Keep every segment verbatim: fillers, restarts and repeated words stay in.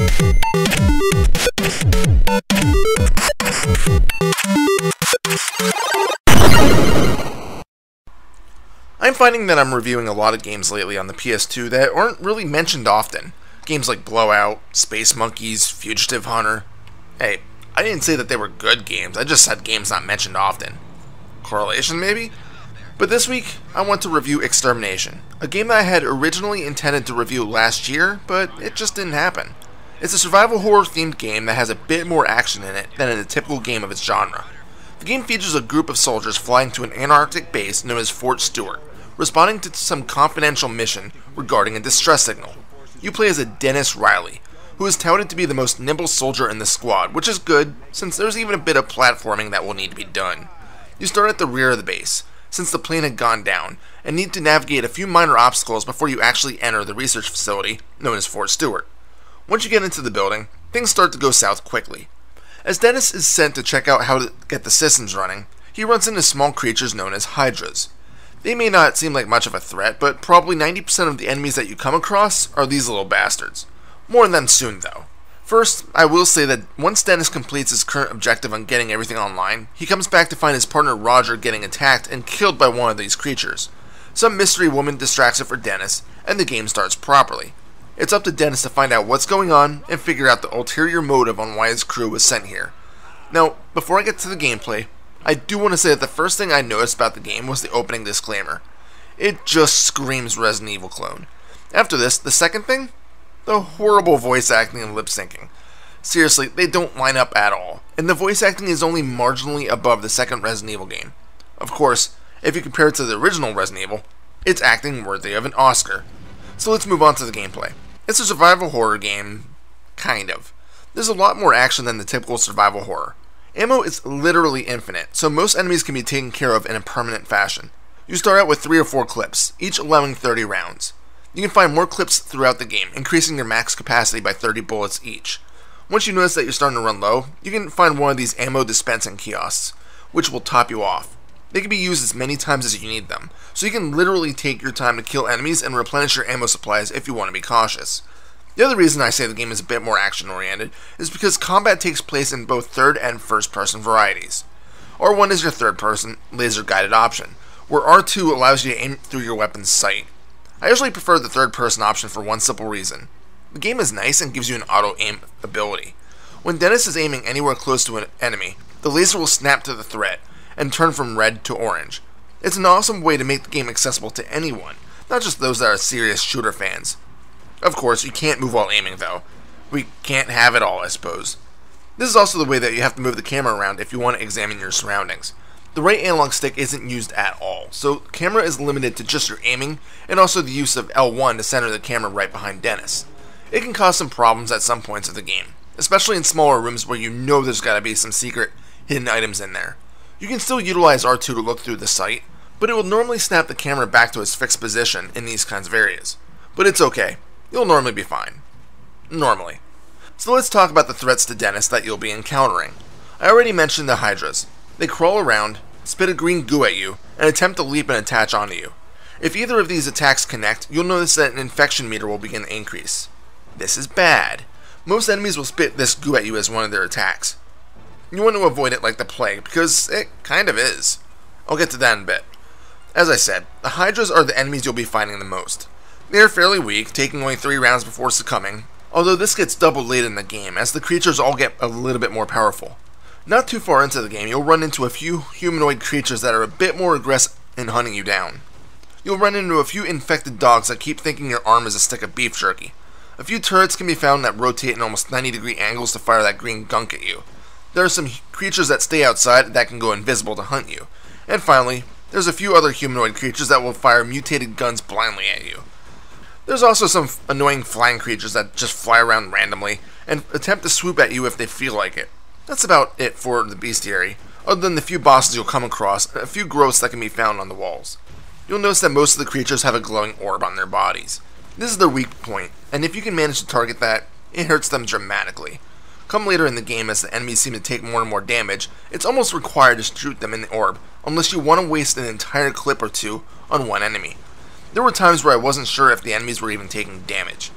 I'm finding that I'm reviewing a lot of games lately on the P S two that aren't really mentioned often. Games like Blowout, Space Monkeys, Fugitive Hunter. Hey, I didn't say that they were good games, I just said games not mentioned often. Correlation, maybe? But this week, I want to review Extermination, a game that I had originally intended to review last year, but it just didn't happen. It's a survival horror themed game that has a bit more action in it than in a typical game of its genre. The game features a group of soldiers flying to an Antarctic base known as Fort Stewart, responding to some confidential mission regarding a distress signal. You play as a Dennis Riley, who is touted to be the most nimble soldier in the squad, which is good, since there's even a bit of platforming that will need to be done. You start at the rear of the base, since the plane had gone down, and need to navigate a few minor obstacles before you actually enter the research facility, known as Fort Stewart. Once you get into the building, things start to go south quickly. As Dennis is sent to check out how to get the systems running, he runs into small creatures known as Hydras. They may not seem like much of a threat, but probably ninety percent of the enemies that you come across are these little bastards. More on them soon, though. First, I will say that once Dennis completes his current objective on getting everything online, he comes back to find his partner Roger getting attacked and killed by one of these creatures. Some mystery woman distracts it for Dennis, and the game starts properly. It's up to Dennis to find out what's going on and figure out the ulterior motive on why his crew was sent here. Now, before I get to the gameplay, I do want to say that the first thing I noticed about the game was the opening disclaimer. It just screams Resident Evil clone. After this, the second thing? The horrible voice acting and lip syncing. Seriously, they don't line up at all, and the voice acting is only marginally above the second Resident Evil game. Of course, if you compare it to the original Resident Evil, it's acting worthy of an Oscar. So let's move on to the gameplay. It's a survival horror game, kind of. There's a lot more action than the typical survival horror. Ammo is literally infinite, so most enemies can be taken care of in a permanent fashion. You start out with three or four clips, each allowing thirty rounds. You can find more clips throughout the game, increasing your max capacity by thirty bullets each. Once you notice that you're starting to run low, you can find one of these ammo dispensing kiosks, which will top you off. They can be used as many times as you need them, so you can literally take your time to kill enemies and replenish your ammo supplies if you want to be cautious. The other reason I say the game is a bit more action-oriented is because combat takes place in both third and first-person varieties. R one is your third-person, laser-guided option, where R two allows you to aim through your weapon's sight. I usually prefer the third-person option for one simple reason. The game is nice and gives you an auto-aim ability. When Dennis is aiming anywhere close to an enemy, the laser will snap to the threat and turn from red to orange. It's an awesome way to make the game accessible to anyone, not just those that are serious shooter fans. Of course, you can't move while aiming, though. We can't have it all, I suppose. This is also the way that you have to move the camera around if you want to examine your surroundings. The right analog stick isn't used at all, so camera is limited to just your aiming, and also the use of L one to center the camera right behind Dennis. It can cause some problems at some points of the game, especially in smaller rooms where you know there's gotta be some secret hidden items in there. You can still utilize R two to look through the sight, but it will normally snap the camera back to its fixed position in these kinds of areas. But it's okay. You'll normally be fine. Normally. So let's talk about the threats to Dennis that you'll be encountering. I already mentioned the Hydras. They crawl around, spit a green goo at you, and attempt to leap and attach onto you. If either of these attacks connect, you'll notice that an infection meter will begin to increase. This is bad. Most enemies will spit this goo at you as one of their attacks. You want to avoid it like the plague, because it kind of is. I'll get to that in a bit. As I said, the Hydras are the enemies you'll be fighting the most. They are fairly weak, taking only three rounds before succumbing, although this gets doubled late in the game, as the creatures all get a little bit more powerful. Not too far into the game, you'll run into a few humanoid creatures that are a bit more aggressive in hunting you down. You'll run into a few infected dogs that keep thinking your arm is a stick of beef jerky. A few turrets can be found that rotate in almost ninety degree angles to fire that green gunk at you. There are some creatures that stay outside that can go invisible to hunt you. And finally, there's a few other humanoid creatures that will fire mutated guns blindly at you. There's also some annoying flying creatures that just fly around randomly and attempt to swoop at you if they feel like it. That's about it for the bestiary, other than the few bosses you'll come across and a few growths that can be found on the walls. You'll notice that most of the creatures have a glowing orb on their bodies. This is their weak point, and if you can manage to target that, it hurts them dramatically. Come later in the game, as the enemies seem to take more and more damage, it's almost required to shoot them in the orb, unless you want to waste an entire clip or two on one enemy. There were times where I wasn't sure if the enemies were even taking damage.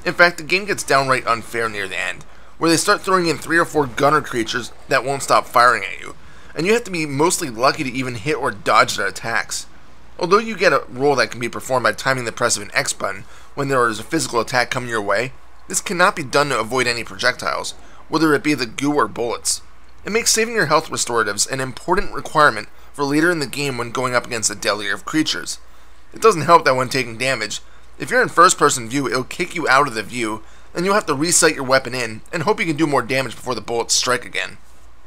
In fact, the game gets downright unfair near the end, where they start throwing in three or four gunner creatures that won't stop firing at you, and you have to be mostly lucky to even hit or dodge their attacks. Although you get a roll that can be performed by timing the press of an X button when there is a physical attack coming your way, this cannot be done to avoid any projectiles, whether it be the goo or bullets. It makes saving your health restoratives an important requirement for later in the game when going up against a deadlier of creatures. It doesn't help that when taking damage, if you're in first person view, it'll kick you out of the view, and you'll have to reset your weapon in and hope you can do more damage before the bullets strike again.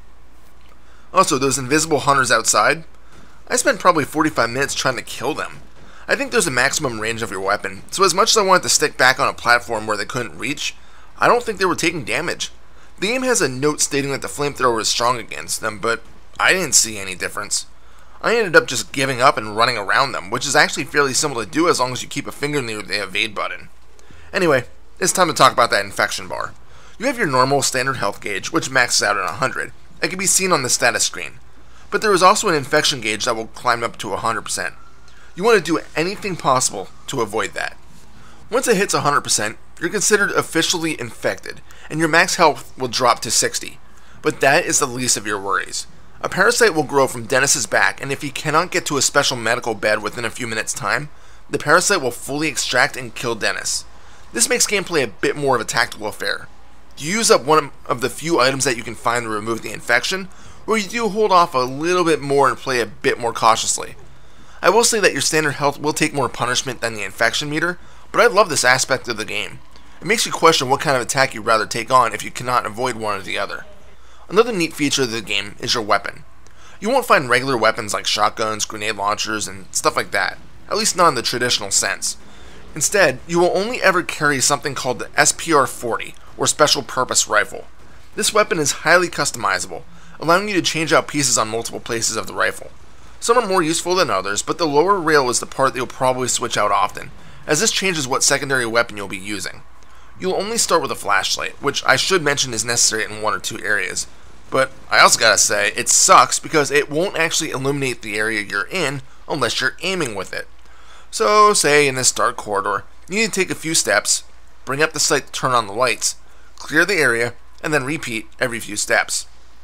Also, those invisible hunters outside, I spent probably forty-five minutes trying to kill them. I think there's a maximum range of your weapon, so as much as I wanted to stick back on a platform where they couldn't reach, I don't think they were taking damage. The game has a note stating that the flamethrower is strong against them, but I didn't see any difference. I ended up just giving up and running around them, which is actually fairly simple to do as long as you keep a finger near the evade button. Anyway, it's time to talk about that infection bar. You have your normal standard health gauge, which maxes out at one hundred. It can be seen on the status screen. But there is also an infection gauge that will climb up to one hundred percent. You want to do anything possible to avoid that. Once it hits one hundred percent, you're considered officially infected, and your max health will drop to sixty. But that is the least of your worries. A parasite will grow from Dennis's back, and if he cannot get to a special medical bed within a few minutes' time, the parasite will fully extract and kill Dennis. This makes gameplay a bit more of a tactical affair. You use up one of the few items that you can find to remove the infection, or you do hold off a little bit more and play a bit more cautiously. I will say that your standard health will take more punishment than the infection meter, but I love this aspect of the game. It makes you question what kind of attack you'd rather take on if you cannot avoid one or the other. Another neat feature of the game is your weapon. You won't find regular weapons like shotguns, grenade launchers, and stuff like that, at least not in the traditional sense. Instead, you will only ever carry something called the S P R forty, or Special Purpose Rifle. This weapon is highly customizable, allowing you to change out pieces on multiple places of the rifle. Some are more useful than others, but the lower rail is the part that you'll probably switch out often, as this changes what secondary weapon you'll be using. You'll only start with a flashlight, which I should mention is necessary in one or two areas. But I also gotta say, it sucks because it won't actually illuminate the area you're in unless you're aiming with it. So, say in this dark corridor, you need to take a few steps, bring up the sight to turn on the lights, clear the area, and then repeat every few steps.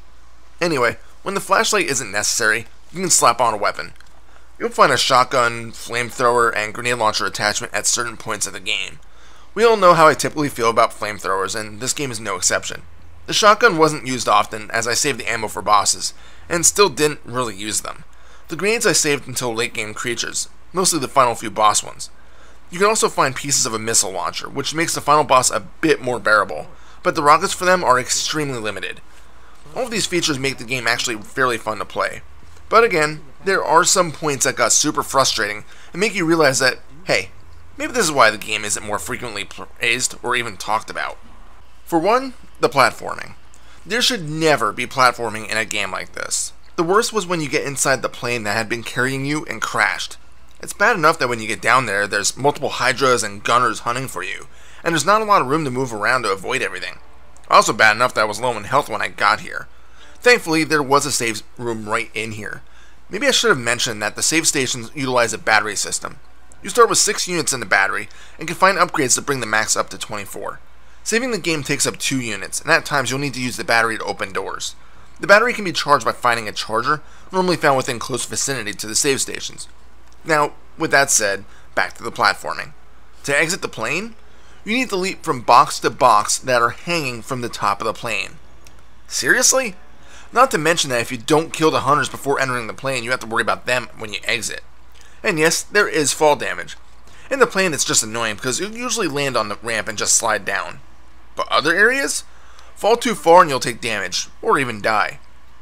Anyway, when the flashlight isn't necessary, you can slap on a weapon. You'll find a shotgun, flamethrower, and grenade launcher attachment at certain points of the game. We all know how I typically feel about flamethrowers, and this game is no exception. The shotgun wasn't used often, as I saved the ammo for bosses, and still didn't really use them. The grenades I saved until late game creatures, mostly the final few boss ones. You can also find pieces of a missile launcher, which makes the final boss a bit more bearable, but the rockets for them are extremely limited. All of these features make the game actually fairly fun to play. But again, there are some points that got super frustrating and make you realize that, hey, maybe this is why the game isn't more frequently praised or even talked about. For one, the platforming. There should never be platforming in a game like this. The worst was when you get inside the plane that had been carrying you and crashed. It's bad enough that when you get down there, there's multiple hydras and gunners hunting for you, and there's not a lot of room to move around to avoid everything. Also bad enough that I was low in health when I got here. Thankfully, there was a save room right in here. Maybe I should have mentioned that the save stations utilize a battery system. You start with six units in the battery, and can find upgrades to bring the max up to twenty-four. Saving the game takes up two units, and at times you'll need to use the battery to open doors. The battery can be charged by finding a charger, normally found within close vicinity to the save stations. Now, with that said, back to the platforming. To exit the plane, you need to leap from box to box that are hanging from the top of the plane. Seriously? Not to mention that if you don't kill the hunters before entering the plane, you have to worry about them when you exit. And yes, there is fall damage. In the plane, it's just annoying because you'll usually land on the ramp and just slide down. But other areas? Fall too far and you'll take damage, or even die.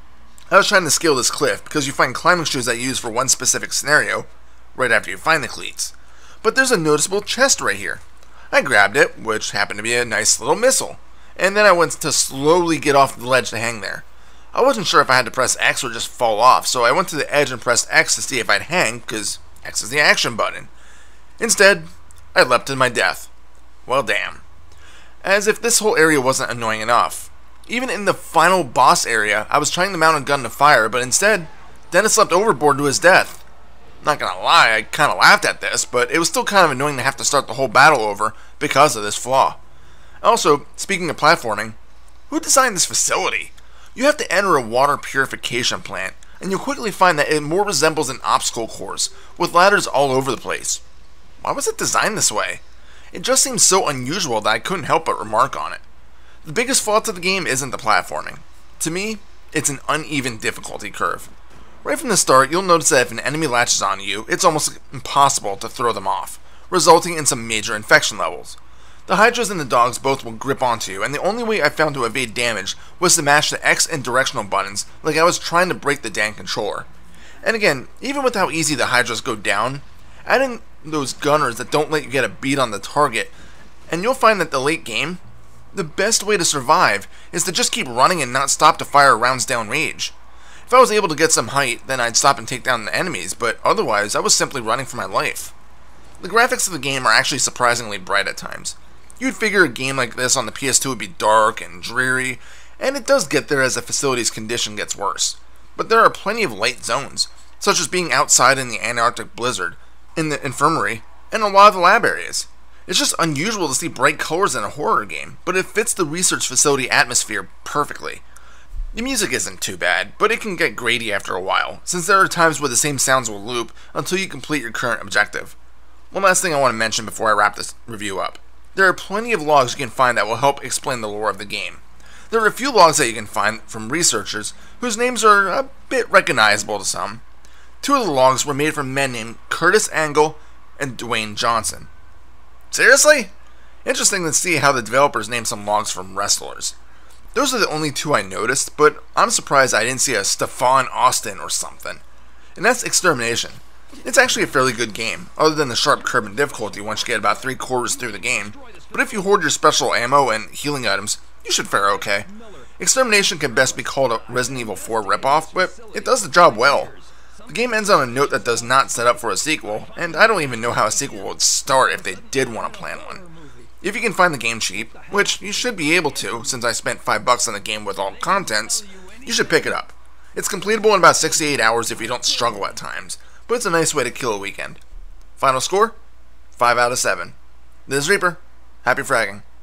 I was trying to scale this cliff because you find climbing shoes that you use for one specific scenario, right after you find the cleats. But there's a noticeable chest right here. I grabbed it, which happened to be a nice little missile, and then I went to slowly get off the ledge to hang there. I wasn't sure if I had to press X or just fall off, so I went to the edge and pressed X to see if I'd hang, because X is the action button. Instead, I leapt to my death. Well, damn. As if this whole area wasn't annoying enough. Even in the final boss area, I was trying to mount a gun to fire, but instead, Dennis leapt overboard to his death. Not gonna lie, I kinda laughed at this, but it was still kind of annoying to have to start the whole battle over because of this flaw. Also, speaking of platforming, who designed this facility? You have to enter a water purification plant, and you'll quickly find that it more resembles an obstacle course, with ladders all over the place. Why was it designed this way? It just seems so unusual that I couldn't help but remark on it. The biggest fault of the game isn't the platforming. To me, it's an uneven difficulty curve. Right from the start, you'll notice that if an enemy latches onto you, it's almost impossible to throw them off, resulting in some major infection levels. The Hydras and the dogs both will grip onto you, and the only way I found to evade damage was to mash the X and directional buttons like I was trying to break the damn controller. And again, even with how easy the Hydras go down, add in those gunners that don't let you get a beat on the target, and you'll find that the late game, the best way to survive is to just keep running and not stop to fire rounds down range. If I was able to get some height, then I'd stop and take down the enemies, but otherwise I was simply running for my life. The graphics of the game are actually surprisingly bright at times. You'd figure a game like this on the P S two would be dark and dreary, and it does get there as the facility's condition gets worse. But there are plenty of light zones, such as being outside in the Antarctic blizzard, in the infirmary, and a lot of the lab areas. It's just unusual to see bright colors in a horror game, but it fits the research facility atmosphere perfectly. The music isn't too bad, but it can get grating after a while, since there are times where the same sounds will loop until you complete your current objective. One last thing I want to mention before I wrap this review up. There are plenty of logs you can find that will help explain the lore of the game. There are a few logs that you can find from researchers whose names are a bit recognizable to some. Two of the logs were made from men named Curtis Angle and Dwayne Johnson. Seriously? Interesting to see how the developers named some logs from wrestlers. Those are the only two I noticed, but I'm surprised I didn't see a Stefan Austin or something. And that's Extermination. It's actually a fairly good game, other than the sharp curve in difficulty once you get about three quarters through the game, but if you hoard your special ammo and healing items, you should fare okay. Extermination can best be called a Resident Evil four ripoff, but it does the job well. The game ends on a note that does not set up for a sequel, and I don't even know how a sequel would start if they did want to plan one. If you can find the game cheap, which you should be able to since I spent five bucks on a game with all contents, you should pick it up. It's completable in about sixty-eight hours if you don't struggle at times, but it's a nice way to kill a weekend. Final score? five out of seven. This is Reaper. Happy fragging.